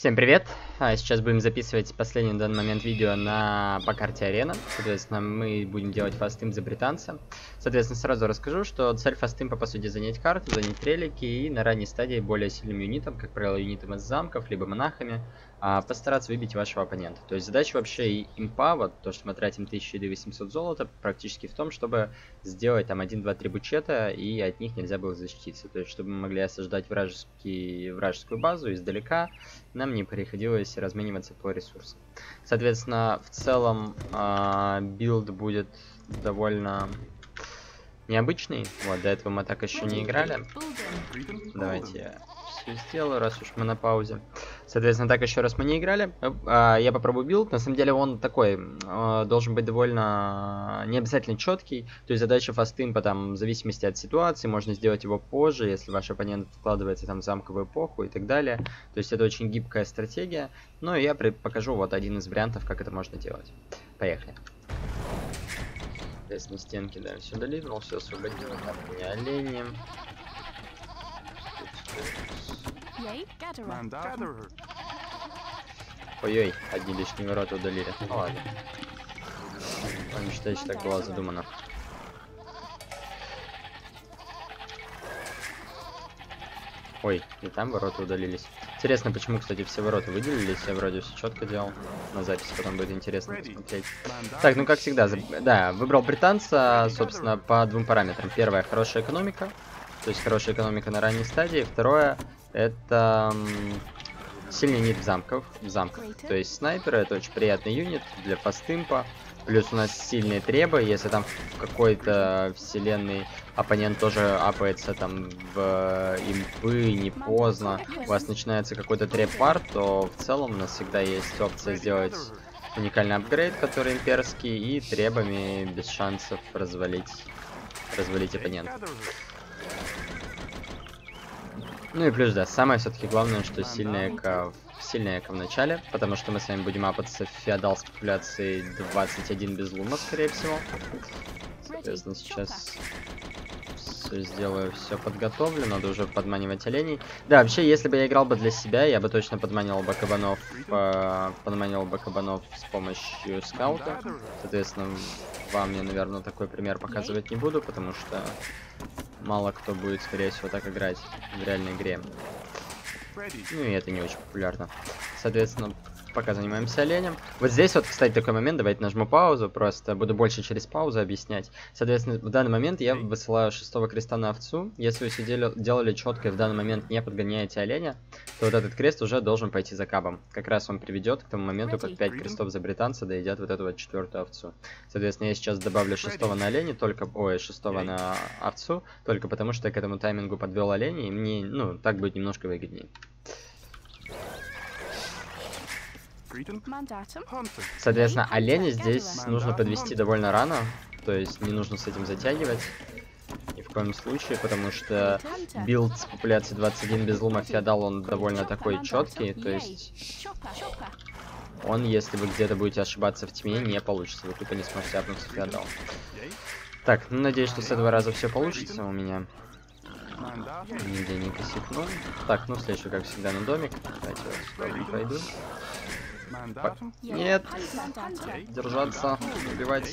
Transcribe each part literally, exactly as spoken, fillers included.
Всем привет! А, Сейчас будем записывать последний на данный момент видео на, по карте Арена. Соответственно, мы будем делать фастимп за британца. Соответственно, сразу расскажу, что цель фастимпа, по сути, занять карту, занять релики и на ранней стадии более сильным юнитом, как правило, юнитом из замков, либо монахами, а, постараться выбить вашего оппонента. То есть задача вообще и импа, вот то, что мы тратим тысячу восемьсот золота, практически в том, чтобы сделать там один, два, три бюджета, и от них нельзя было защититься. То есть, чтобы мы могли осаждать вражеский, вражескую базу издалека, нам не приходилось размениваться по ресурсам. Соответственно, в целом э, билд будет довольно необычный. Вот, до этого мы так еще не играли. Давайте я все сделаю, раз уж мы на паузе. Соответственно, так еще раз мы не играли. Э, я попробую билд. На самом деле он такой, э, должен быть довольно не обязательно четкий. То есть задача фастимпа, там, в зависимости от ситуации, можно сделать его позже, если ваш оппонент вкладывается там в замковую эпоху и так далее. То есть это очень гибкая стратегия. Но я покажу вот один из вариантов, как это можно делать. Поехали. Здесь на стенке, да, все долил, все освободил. Там у меня олени. Ой-ой, одни лишние ворота удалили. Ну ладно. Он считает, что так было задумано. Ой, и там ворота удалились. Интересно, почему, кстати, все ворота выделились. Я вроде все четко делал. На записи потом будет интересно посмотреть. Так, ну как всегда, да, выбрал британца, собственно, по двум параметрам. Первое, хорошая экономика. То есть хорошая экономика на ранней стадии. Второе, это сильный юнит в замках, в замках. То есть снайперы — это очень приятный юнит для фастимпа. Плюс у нас сильные требы, если там в какой-то вселенной оппонент тоже апается там в импы, не поздно, у вас начинается какой-то треп-парт, то в целом у нас всегда есть опция сделать уникальный апгрейд, который имперский, и требами без шансов развалить, развалить оппонента. Ну и плюс, да, самое все-таки главное, что сильная эко, сильная эко в начале, потому что мы с вами будем апаться в феодал с популяцией двадцать один без лума, скорее всего. Соответственно, сейчас все сделаю, все подготовлю, надо уже подманивать оленей. Да, вообще, если бы я играл бы для себя, я бы точно подманивал бы кабанов, э, подманивал бы кабанов с помощью скаута. Соответственно, вам я, наверное, такой пример показывать не буду, потому что мало кто будет, скорее всего, так играть в реальной игре. Ну и это не очень популярно. Соответственно, пока занимаемся оленем. Вот здесь вот, кстати, такой момент. Давайте нажму паузу. Просто буду больше через паузу объяснять. Соответственно, в данный момент я высылаю шестого креста на овцу. Если вы все дел делали четко и в данный момент не подгоняете оленя, то вот этот крест уже должен пойти за кабом. Как раз он приведет к тому моменту, как пять крестов за британца доедят вот эту вот четвертую овцу. Соответственно, я сейчас добавлю шестого на оленя, только... Ой, шестого на овцу, только потому что я к этому таймингу подвел оленя, и мне, ну, так будет немножко выгоднее. Соответственно, оленя здесь нужно подвести довольно рано, то есть не нужно с этим затягивать ни в коем случае, потому что билд с популяцией двадцать один без лума феодал, он довольно такой четкий, то есть он, если вы где-то будете ошибаться в тьме, не получится, вы тупо не сможете апнуться феодал. Так, ну надеюсь, что с этого раза все получится у меня. Нигде не косякнул. Так, ну следующий, как всегда, на домик. Давайте вот сюда пойду. По... Нет! Держаться, убивать.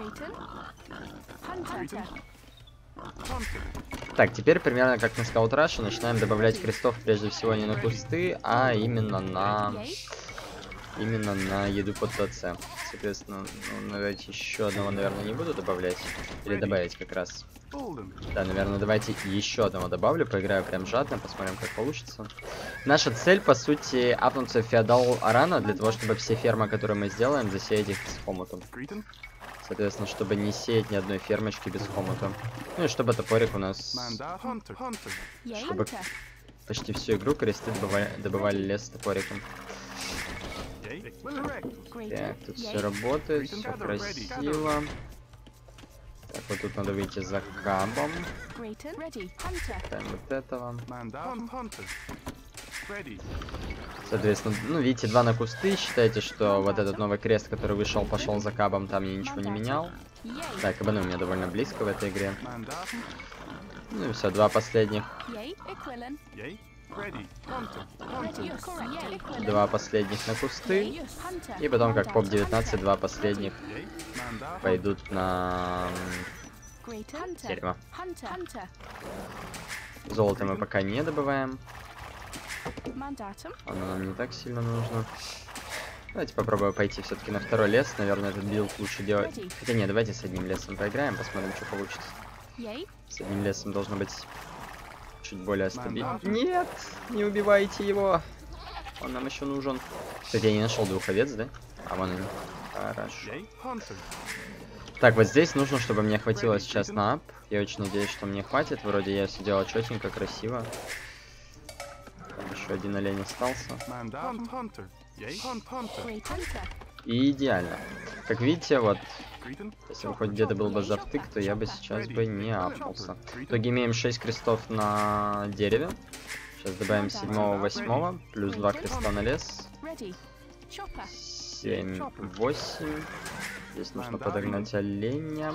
Так, теперь примерно как на скаут раше начинаем добавлять крестов прежде всего не на кусты, а именно на... Именно на еду под ТЦ. Соответственно, ну, давайте еще одного, наверное, не буду добавлять. Или добавить как раз. Да, наверное, давайте еще одного добавлю. Поиграю прям жадно, посмотрим, как получится. Наша цель, по сути, апнуться в феодал рано, для того, чтобы все фермы, которые мы сделаем, засеять их с хомутом. Соответственно, чтобы не сеять ни одной фермочки без хомута. Ну и чтобы топорик у нас... Чтобы почти всю игру кресты добывали, добывали лес с топориком. Так, тут все работает, все красиво. Так, вот тут надо выйти за кабом. Ставим вот этого. Соответственно, ну, видите, два на кусты. Считайте, что вот этот новый крест, который вышел, пошел за кабом, там я ничего не менял. Так, кабаны у меня довольно близко в этой игре. Ну и все, два последних. Два последних на кусты. И потом, как поп девятнадцать, два последних пойдут на дерево. Золото мы пока не добываем. Оно нам не так сильно нужно. Давайте попробуем пойти все-таки на второй лес. Наверное, этот билд лучше делать. Хотя нет, давайте с одним лесом поиграем, посмотрим, что получится. С одним лесом должно быть чуть более стабильно. Нет, не убивайте его. Он нам еще нужен. Кстати, я не нашел двух овец, да? А вон они. Хорошо. Так, вот здесь нужно, чтобы мне хватило сейчас на ап. Я очень надеюсь, что мне хватит. Вроде я все делал четенько, красиво. Еще один олень остался. И идеально. Как видите, вот, если бы хоть где-то был бы завтык, то я бы сейчас бы не апнулся. В итоге имеем шесть крестов на дереве. Сейчас добавим седьмого, восьмого, плюс два креста на лес. семь, восемь. Здесь нужно подогнать оленя.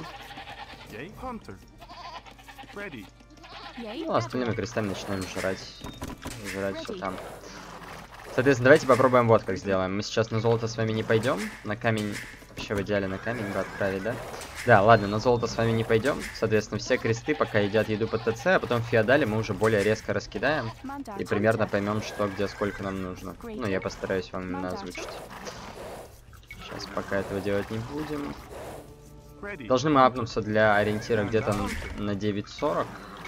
Ну, остальными крестами начинаем жрать. Жрать все там. Соответственно, давайте попробуем вот как сделаем. Мы сейчас на золото с вами не пойдем. На камень, вообще в идеале на камень бы отправить, да? Да, ладно, на золото с вами не пойдем. Соответственно, все кресты пока едят еду по ТЦ, а потом в феодале мы уже более резко раскидаем. И примерно поймем, что, где, сколько нам нужно. Ну, я постараюсь вам именно озвучить. Сейчас пока этого делать не будем. Должны мы апнуться для ориентира где-то на девять сорок.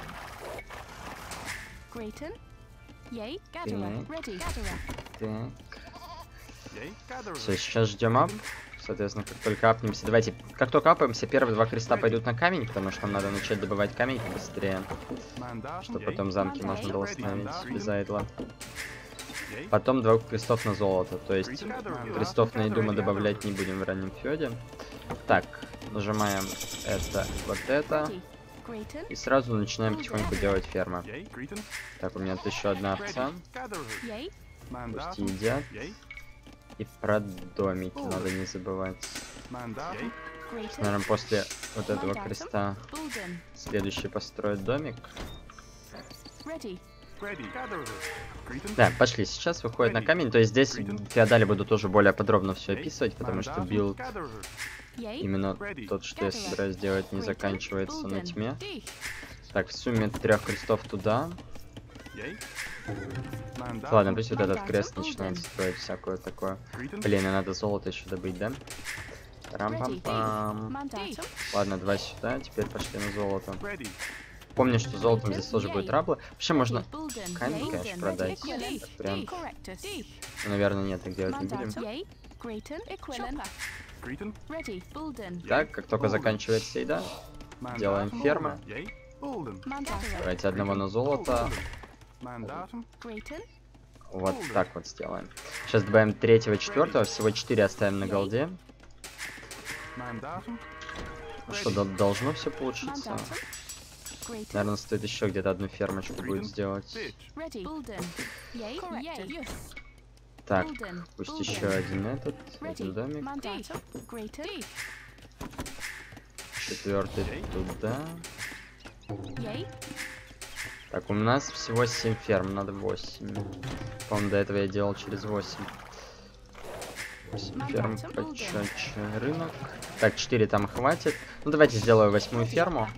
Так. Все, сейчас ждем ап. Соответственно, как только апнемся. Давайте, как только апаемся, первые два креста пойдут на камень, потому что нам надо начать добывать камень побыстрее. Чтобы потом замки можно было остановить без айдла. Потом два крестов на золото. То есть крестов на еду мы добавлять не будем в раннем феоде. Так, нажимаем это, вот это. И сразу начинаем потихоньку делать ферму. Так, у меня тут еще одна овца. Пусть едят. И про домики надо не забывать. Наверное, после вот этого креста следующий построить домик. Да, пошли. Сейчас выходит на камень. То есть здесь в феодале буду тоже более подробно все описывать, потому что билд именно тот, что я собираюсь делать, не заканчивается на тьме. Так, в сумме трех крестов туда. Ладно, пусть вот этот крест начинает строить всякое такое. Блин, и надо золото еще добыть, да? Рам-пам-пам. Ладно, два сюда, теперь пошли на золото. Помню, что золотом здесь тоже будет траблы. Вообще можно камень, конечно, продать. Так, прям... Ну, наверное, нет, так делать не будем. Так, как только заканчивается еда, делаем фермы. Давайте одного на золото. Вот так вот сделаем. Сейчас добавим третьего, четвертого, всего четыре оставим на голде. Что, должно все получиться? Наверное, стоит еще где-то одну фермочку будет сделать. Так, пусть еще один этот, один домик. Четвертый туда. Так, у нас всего семь ферм, надо восемь. По-моему, до этого я делал через восемь. восемь ферм почетче. Рынок. Так, четыре там хватит. Ну, давайте сделаю восьмую ферму.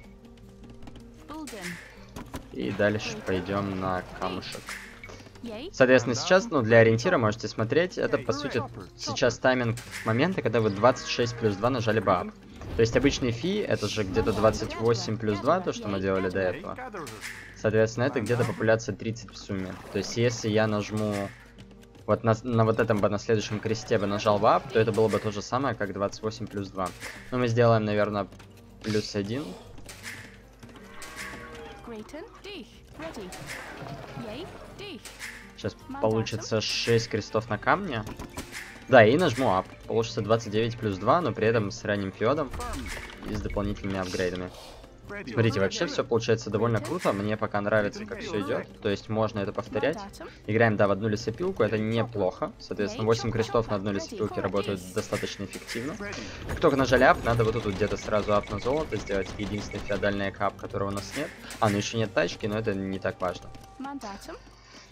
И дальше пойдем на камушек. Соответственно, сейчас, ну, для ориентира можете смотреть. Это, по сути, сейчас тайминг момента, когда вы двадцать шесть плюс два нажали бы ап. То есть обычный фи, это же где-то двадцать восемь плюс два, то, что мы делали до этого. Соответственно, это где-то популяция тридцать в сумме. То есть, если я нажму вот на, на вот этом бы, на следующем кресте бы нажал бы ап, то это было бы то же самое, как двадцать восемь плюс два. Но мы сделаем, наверное, плюс один. Сейчас получится шесть крестов на камне. Да, и нажму ап. Получится двадцать девять плюс два, но при этом с ранним феодом и с дополнительными апгрейдами. Смотрите, вообще все получается довольно круто. Мне пока нравится, как все идет. То есть можно это повторять. Играем, да, в одну лесопилку. Это неплохо. Соответственно, восемь крестов на одной лесопилке работают достаточно эффективно. Как только нажали ап, надо вот тут вот где-то сразу ап на золото сделать. Единственный феодальный кап, которого у нас нет. А, ну еще нет тачки, но это не так важно.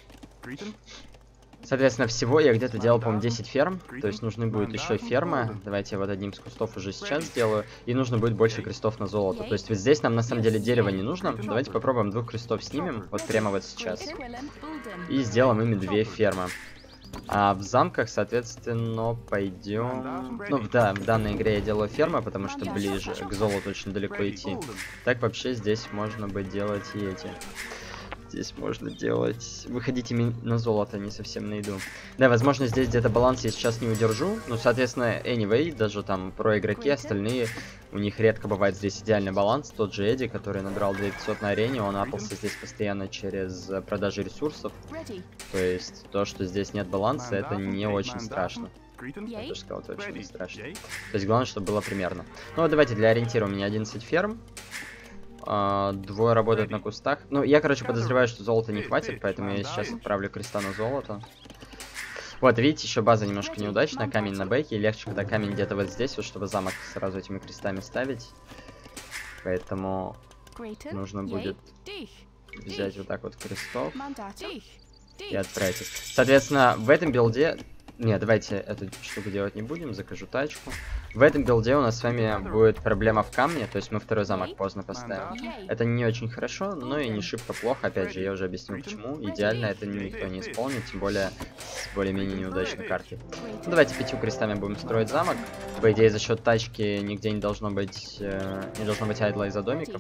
Соответственно, всего я где-то делал, по-моему, десять ферм. То есть нужны будет еще фермы. Давайте я вот одним из кустов уже сейчас сделаю. И нужно будет больше крестов на золото. То есть вот здесь нам на самом деле дерево не нужно. Давайте попробуем двух крестов снимем. Вот прямо вот сейчас. И сделаем ими две фермы. А в замках, соответственно, пойдем... Ну, да, в данной игре я делаю фермы, потому что ближе к золоту очень далеко идти. Так вообще здесь можно бы делать и эти... Здесь можно делать... Выходите на золото, не совсем на еду. Да, возможно, здесь где-то баланс я сейчас не удержу. Ну, соответственно, anyway, даже там про игроки остальные, у них редко бывает здесь идеальный баланс. Тот же Эдди, который набрал две тысячи пятьсот на арене, он апался здесь постоянно через продажи ресурсов. То есть, то, что здесь нет баланса, это не очень страшно. Я тоже сказал, это очень не страшно. То есть, главное, чтобы было примерно. Ну, вот давайте для ориентира у меня одиннадцать ферм. Uh, двое работают на кустах. Ну, я, короче, подозреваю, что золота не хватит, поэтому я сейчас отправлю креста на золото. Вот, видите, еще база немножко неудачная. Камень на бэке. Легче, когда камень где-то вот здесь, вот, чтобы замок сразу этими крестами ставить. Поэтому нужно будет взять вот так вот крестов и отправить их. Соответственно, в этом билде... Не, давайте эту штуку делать не будем, закажу тачку. В этом билде у нас с вами будет проблема в камне, то есть мы второй замок поздно поставим. Это не очень хорошо, но и не шибко плохо, опять же, я уже объясню почему. Идеально это никто не исполнит, тем более с более-менее неудачной картой. Ну, давайте пятью крестами будем строить замок. По идее, за счет тачки нигде не должно быть, э, не должно быть айдла из-за домиков.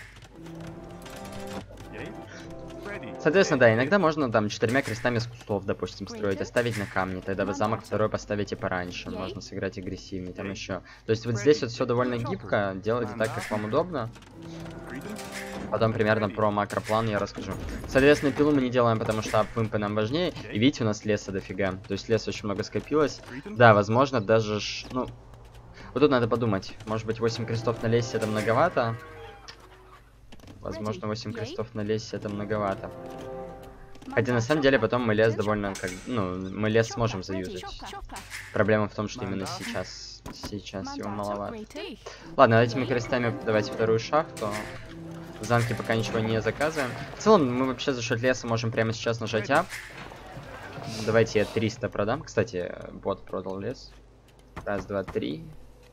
Соответственно, да, иногда можно там четырьмя крестами с кустов, допустим, строить, оставить на камне, тогда вы замок второй поставите пораньше, можно сыграть агрессивнее, там еще. То есть вот здесь вот все довольно гибко, делайте так, как вам удобно. Потом примерно про макроплан я расскажу. Соответственно, пилу мы не делаем, потому что апвымпы нам важнее, и видите, у нас леса дофига, то есть леса очень много скопилось. Да, возможно, даже, ш... ну, вот тут надо подумать, может быть восемь крестов на лесе это многовато. Возможно, восемь крестов на лесе это многовато. Хотя на самом деле потом мы лес довольно как... Ну, мы лес сможем заюзать. Проблема в том, что именно сейчас... Сейчас его маловато. Ладно, этими крестами давайте вторую шахту. В замке пока ничего не заказываем. В целом, мы вообще за счет леса можем прямо сейчас нажать ап. Давайте я триста продам. Кстати, бот продал лес. Раз, два, три.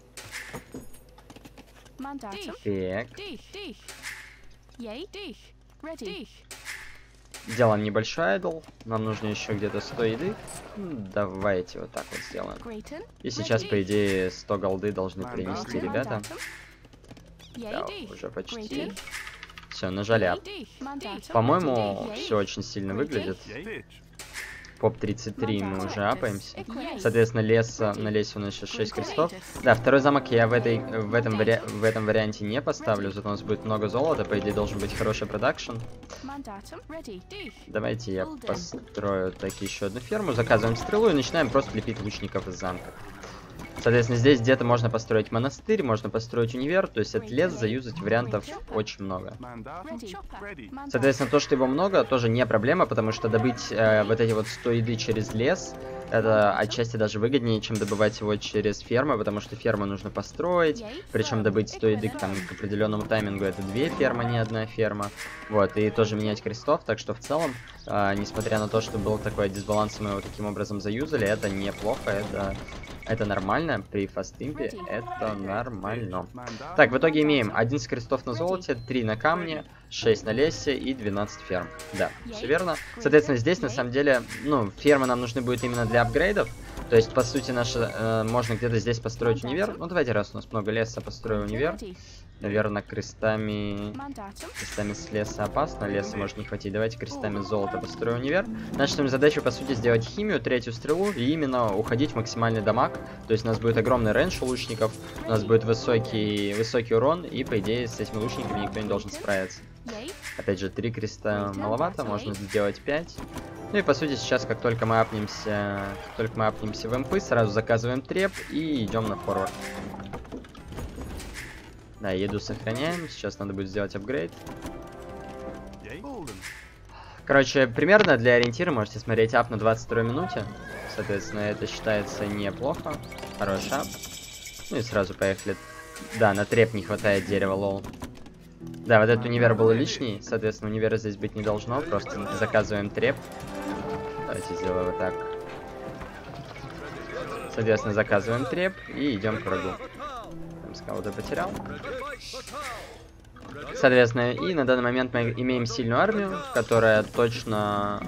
Так. Делаем небольшой айдл. Нам нужно еще где-то сто еды. Давайте вот так вот сделаем. И сейчас, по идее, сто голды должны принести ребята. Да, уже почти. Все, нажали ап. По-моему, все очень сильно выглядит. Поп тридцать три мы уже апаемся. Соответственно, леса, на лесе у нас сейчас шесть крестов. Да, второй замок я в, этой, в, этом, вари... в этом варианте не поставлю, зато у нас будет много золота, по идее должен быть хороший продакшн. Давайте я построю таки еще одну ферму, заказываем стрелу и начинаем просто лепить лучников из замка. Соответственно, здесь где-то можно построить монастырь, можно построить универ, то есть от лес заюзать вариантов очень много. Соответственно, то, что его много, тоже не проблема, потому что добыть э, вот эти вот сто еды через лес, это отчасти даже выгоднее, чем добывать его через фермы, потому что ферму нужно построить, причем добыть сто еды там, к определенному таймингу это две фермы, не одна ферма. Вот, и тоже менять крестов, так что в целом, э, несмотря на то, что был такой дисбаланс, мы его таким образом заюзали, это неплохо, это... Это нормально, при фастимпе это нормально. Так, в итоге имеем одиннадцать крестов на золоте, три на камне, шесть на лесе и двенадцать ферм. Да, все верно. Соответственно, здесь на самом деле, ну, фермы нам нужны будут именно для апгрейдов. То есть, по сути, наша, э, можно где-то здесь построить универ. Ну, давайте, раз у нас много леса, построю универ. Наверное, крестами... Крестами с леса опасно, леса может не хватить. Давайте крестами золота построю универ. Наша задача, по сути, сделать химию, третью стрелу и именно уходить в максимальный дамаг. То есть у нас будет огромный рейндж у лучников, у нас будет высокий, высокий урон, и, по идее, с этими лучниками никто не должен справиться. Опять же, три креста маловато, можно сделать пять. Ну и, по сути, сейчас, как только мы апнемся, как только мы апнемся в МП, сразу заказываем треп и идем на форвард. Да, еду сохраняем. Сейчас надо будет сделать апгрейд. Короче, примерно для ориентира можете смотреть ап на двадцать второй минуте. Соответственно, это считается неплохо. Хороший ап. Ну и сразу поехали. Да, на треп не хватает дерева, лол. Да, вот этот универ был лишний. Соответственно, универа здесь быть не должно. Просто заказываем треп. Давайте сделаем вот так. Соответственно, заказываем треп и идем к врагу. Там скаута потерял. Соответственно, и на данный момент мы имеем сильную армию, которая точно...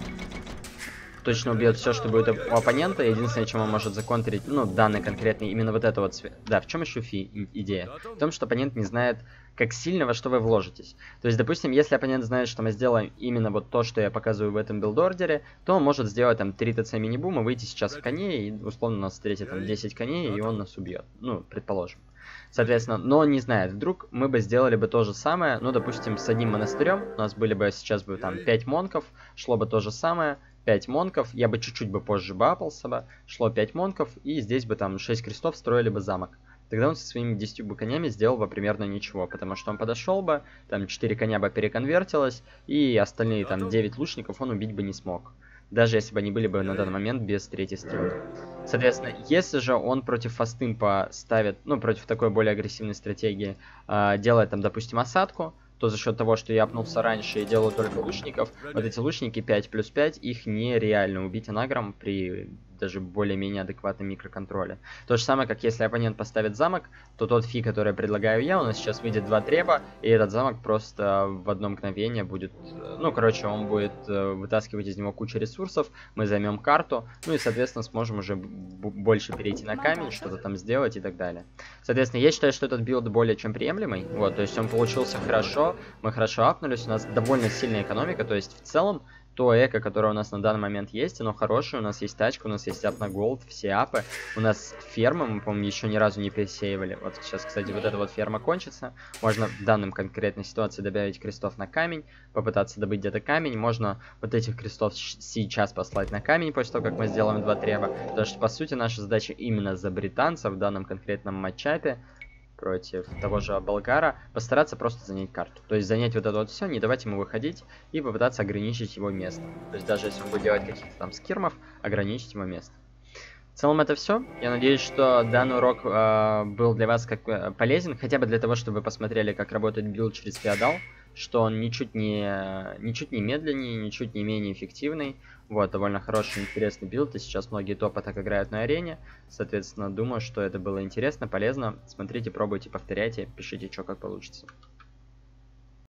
точно убьет все, что будет у оппонента. Единственное, чем он может законтрить, ну, данный конкретный, именно вот это вот цвет. Да, в чем еще фи идея? В том, что оппонент не знает, как сильно во что вы вложитесь. То есть, допустим, если оппонент знает, что мы сделаем именно вот то, что я показываю в этом билд-ордере, то он может сделать там три ТЦ мини-бума, выйти сейчас в коней, и условно у нас встретит там десять коней, и он нас убьет. Ну, предположим. Соответственно, но он не знает, вдруг мы бы сделали бы то же самое, ну, допустим, с одним монастырем, у нас были бы сейчас бы там пять монков, шло бы то же самое, пять монков, я бы чуть-чуть бы позже бы апался бы, шло пять монков, и здесь бы там шесть крестов строили бы замок. Тогда он со своими десятью бы конями сделал бы примерно ничего, потому что он подошел бы, там четыре коня бы переконвертилось, и остальные там девять лучников он убить бы не смог. Даже если бы они были бы на данный момент без третьей стрелы. Соответственно, если же он против фастымпа ставит, ну, против такой более агрессивной стратегии, э, делает там, допустим, осадку, то за счет того, что я апнулся раньше и делаю только лучников, вот эти лучники пять плюс пять, их нереально убить анагром при даже более-менее адекватном микроконтроле. То же самое, как если оппонент поставит замок, то тот фи, который предлагаю я, у нас сейчас выйдет два треба, и этот замок просто в одно мгновение будет, ну, короче, он будет вытаскивать из него кучу ресурсов, мы займем карту, ну и, соответственно, сможем уже больше перейти на камень, что-то там сделать и так далее. Соответственно, я считаю, что этот билд более чем приемлемый, вот, то есть он получился хорошо, мы хорошо апнулись, у нас довольно сильная экономика, то есть в целом, то эко, которое у нас на данный момент есть, оно хорошее, у нас есть тачка, у нас есть ап на голд, все апы, у нас ферма, мы, по-моему, еще ни разу не пересеивали. Вот сейчас, кстати, вот эта вот ферма кончится, можно в данном конкретной ситуации добавить крестов на камень, попытаться добыть где-то камень, можно вот этих крестов сейчас послать на камень, после того, как мы сделаем два треба, потому что, по сути, наша задача именно за британца в данном конкретном матчапе, против того же болгара, постараться просто занять карту. То есть занять вот это вот все, не давать ему выходить и попытаться ограничить его место. То есть даже если он будет делать каких-то там скирмов, ограничить его место. В целом это все. Я надеюсь, что данный урок э, был для вас как э, полезен, хотя бы для того, чтобы вы посмотрели, как работает билд через феодал, что он ничуть не, ничуть не медленнее, ничуть не менее эффективный. Вот, довольно хороший, интересный билд, и сейчас многие топы так играют на арене. Соответственно, думаю, что это было интересно, полезно. Смотрите, пробуйте, повторяйте, пишите, что как получится.